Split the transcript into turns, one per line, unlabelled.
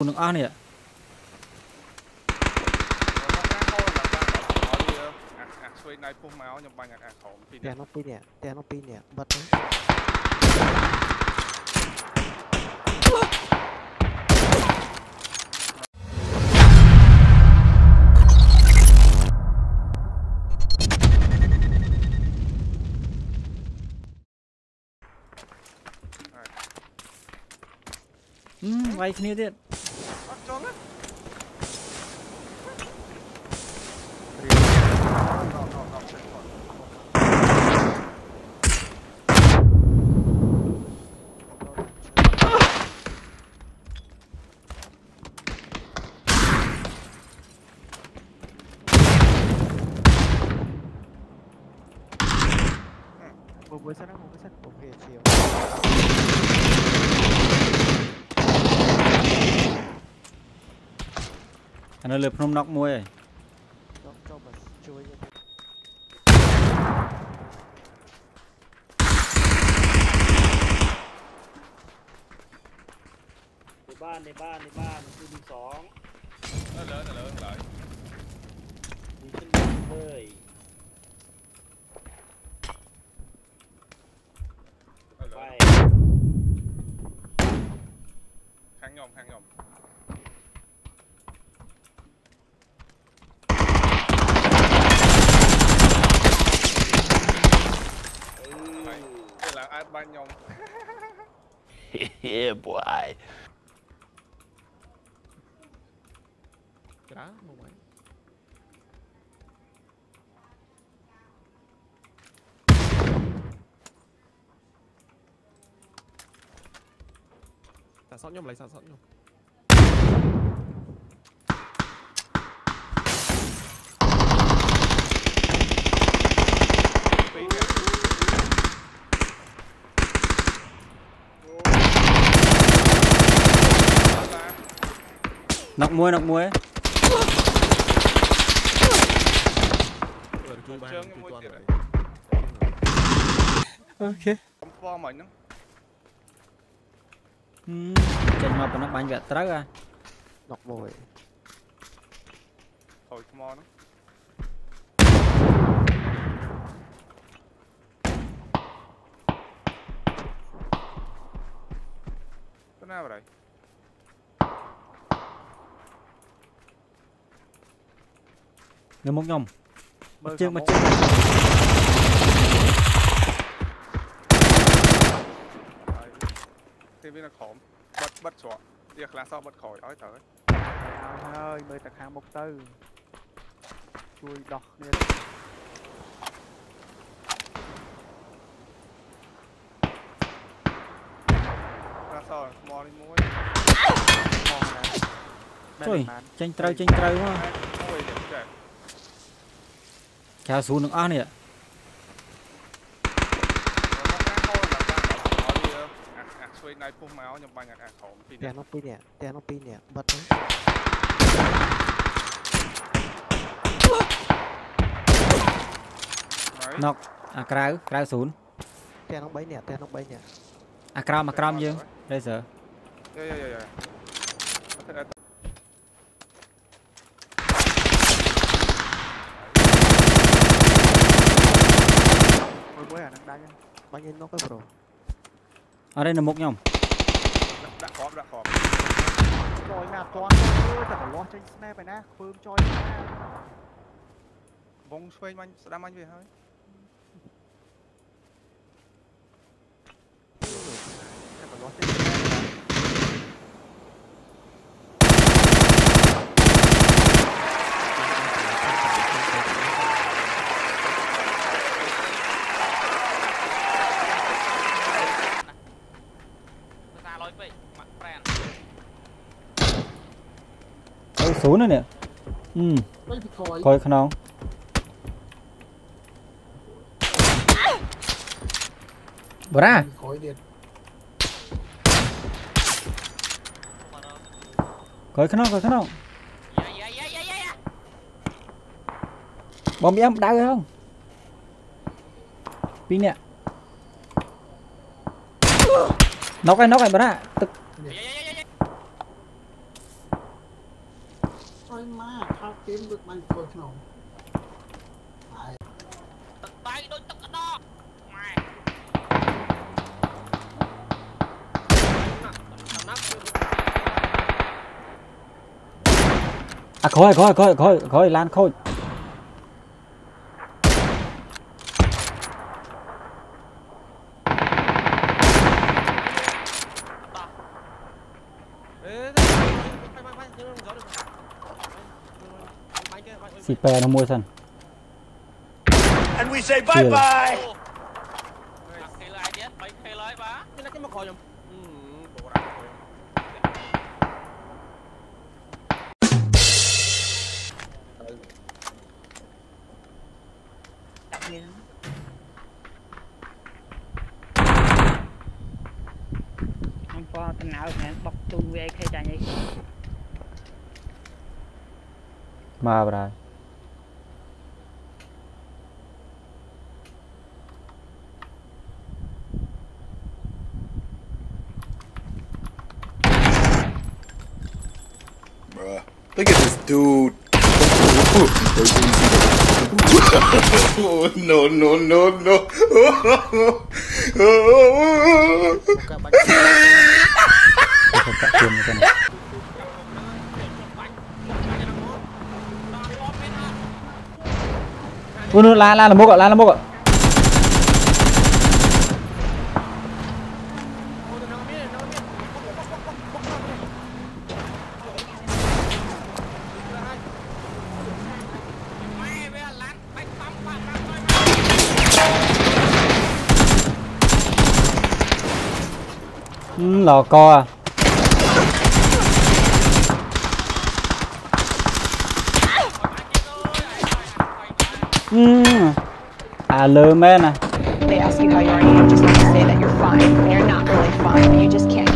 Nước ăn nè.
Tiền nó pin nè, bật đấy.
Vay kiaទៀត
Một bữa sắt, ok chiều.
Nó lượp không nóc môi rồi.
Cho mà chui vậy.
ในบ้านคือมีสองเลยมีขึ้นเลยไปข้างยอมเวลาอาร์ตบ้านยอม
Yeah, boy.
Cái đó một mấy. Xả sót nhung.
Nóc muối. Ok. Chành mà nó bánh vẹt trắc à.
Nọc bồi.
Thôi come on. Cái nào vậy?
Người mốc nhom. Mặt trước.
TV nó khổm. Bắt xóa. Việc là sao bắt khỏi ói tới.
Ơi, mới tạc hàng một tư. Chui đọc nè. Ra sao rồi, mò đi muối.
Trời, chanh trâu quá. Chào xuống nước ăn nè.
Tiền nó pin nè, bật đấy.
Nóc, krau xuống.
Tiền nó bấy nè.
Kram dương. Đây giờ.
Dạ.
Bữa đang đánh bao nhiêu nó cái bro.
Ở đây là một nhom.
Đã khóm.
Rồi nạp toàn ơi, thật là lo tranh snap này nè, phơm cho anh nè.
Vòng xoay anh, đam anh về hơi.
Thật là lo tranh snap này.
Xuống nữa nè. Coi khả năng. Bữa ra. Coi khả năng. Bom em đau không? Pin nè. Nóc này bữa ra.
Thôi má, thao kiếm được bánh khôi khổng.
Tay đôi tất cả đó.
À khôi lan khôi. Xịt pè nó mua sân.
And we say bye bye.
Anh qua cái nào này bọc tung về khai trả nhỉ.
Mà rồi.
Bruh, look at this dude. No, no, no, no.
Ui, la là một ạ. Lò co à. À lơ men à.
They ask you how you are, and you just have to say that you're fine. When you're not really fine, you just can't